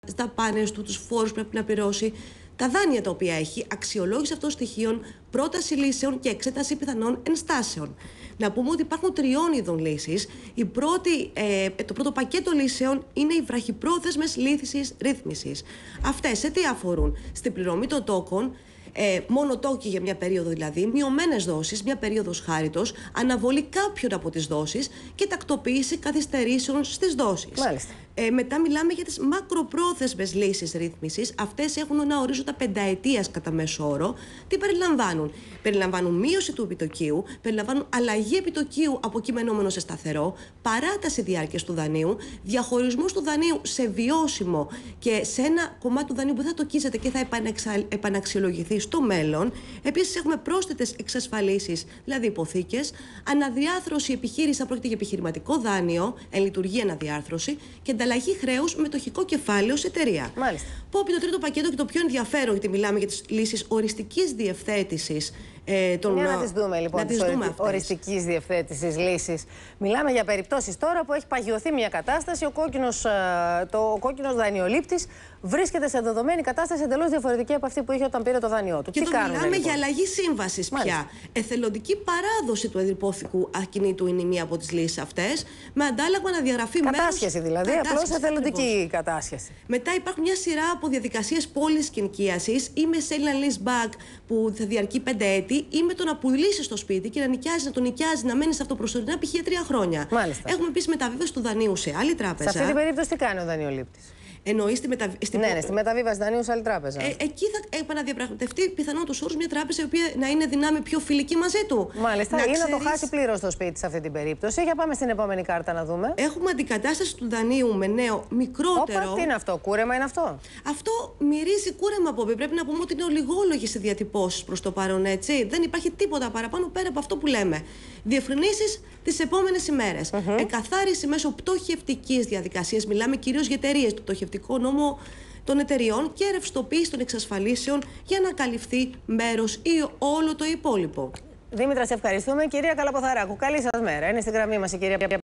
τις δαπάνες του, τους φόρους που πρέπει να πληρώσει, τα δάνεια τα οποία έχει, αξιολόγηση αυτών των στοιχείων, πρόταση λύσεων και εξέταση πιθανών ενστάσεων. Να πούμε ότι υπάρχουν τριών ειδών λύσεις. Το πρώτο πακέτο λύσεων είναι οι βραχυπρόθεσμες λύσεις ρύθμισης. Αυτές σε τι αφορούν? Στην πληρωμή των τόκων, μόνο τόκοι για μια περίοδο δηλαδή, μειωμένες δόσεις, μια περίοδος χάριτος, αναβολή κάποιων από τις δόσεις και τακτοποίηση καθυστερήσεων στις δόσεις. Μάλιστα. Μετά μιλάμε για τις μακροπρόθεσμες λύσεις ρύθμισης. Αυτές έχουν ένα ορίζοντα πενταετίας κατά μέσο όρο. Τι περιλαμβάνουν? Περιλαμβάνουν μείωση του επιτοκίου, περιλαμβάνουν αλλαγή επιτοκίου από κειμενόμενο σε σταθερό, παράταση διάρκειας του δανείου, διαχωρισμός του δανείου σε βιώσιμο και σε ένα κομμάτι του δανείου που θα τοκίζεται και θα επαναξιολογηθεί στο μέλλον. Επίσης, έχουμε πρόσθετες εξασφαλίσεις, δηλαδή υποθήκες, αναδιάρθρωση επιχείρηση, αν πρόκειται για επιχειρηματικό δάνειο, εν λειτουργεί αναδιάρθρωση και ανταλλαγή χρέους μετοχικό κεφάλαιο σε εταιρεία. Μάλιστα. Πω το τρίτο πακέτο και το πιο ενδιαφέρον, γιατί μιλάμε για τις λύσεις οριστικής διευθέτησης. Για να τις δούμε λοιπόν, τις οριστικής διευθέτησης λύσεις. Μιλάμε για περιπτώσεις τώρα που έχει παγιωθεί μια κατάσταση, ο κόκκινος δανειολήπτης βρίσκεται σε δεδομένη κατάσταση εντελώς διαφορετική από αυτή που είχε όταν πήρε το δάνειό του. Και τι κάνουμε, μιλάμε λοιπόν? για αλλαγή σύμβασης πια. Εθελοντική παράδοση του ενυπόθηκου ακινήτου είναι μία από τις λύσεις αυτές, με αντάλλαγμα να διαγραφεί κατάσχεση δηλαδή, απλώς εθελοντική κατάσχεση. Μετά υπάρχουν μια σειρά από διαδικασίες πώλησης και ενοικίασης ή με sale and lease back που θα διαρκεί 5 έτη, ή με το να πουλήσει το σπίτι και να το νοικιάζει, να μένει σε αυτό προσωρινά π.χ. για 3 χρόνια. Μάλιστα. Έχουμε επίσης μεταβίβαση του δανείου σε άλλη τράπεζα. Σε αυτή την περίπτωση τι κάνει ο δανειολήπτης? Εννοεί στη μεταβίβαση δανείου σε άλλη τράπεζα. Εκεί θα επαναδιαπραγματευτεί πιθανόν τους όρους μια τράπεζα η οποία να είναι δυνάμει πιο φιλική μαζί του. Μάλιστα. Ή να το χάσει πλήρως το σπίτι σε αυτή την περίπτωση. Για πάμε στην επόμενη κάρτα να δούμε. Έχουμε αντικατάσταση του δανείου με νέο μικρότερο. Τι είναι αυτό, κούρεμα είναι αυτό? Αυτό μυρίζει κούρεμα, Πόπη. Πρέπει να πούμε ότι είναι ολιγόλογες οι διατυπώσεις προς το παρόν, έτσι. Δεν υπάρχει τίποτα παραπάνω πέρα από αυτό που λέμε. Διευκρινήσεις τις επόμενες ημέρες. Εκαθάριση μέσω πτωχευτικής διαδικασίας. Μιλάμε κυρίως για εταιρείες, το πτωχευτικό νόμο των εταιριών και ρευστοποίηση των εξασφαλίσεων για να καλυφθεί μέρος ή όλο το υπόλοιπο. Δήμητρα, σε ευχαριστούμε. Κυρία Καλαποθαράκου, καλή σας μέρα. Είναι στη γραμμή μας η κυρία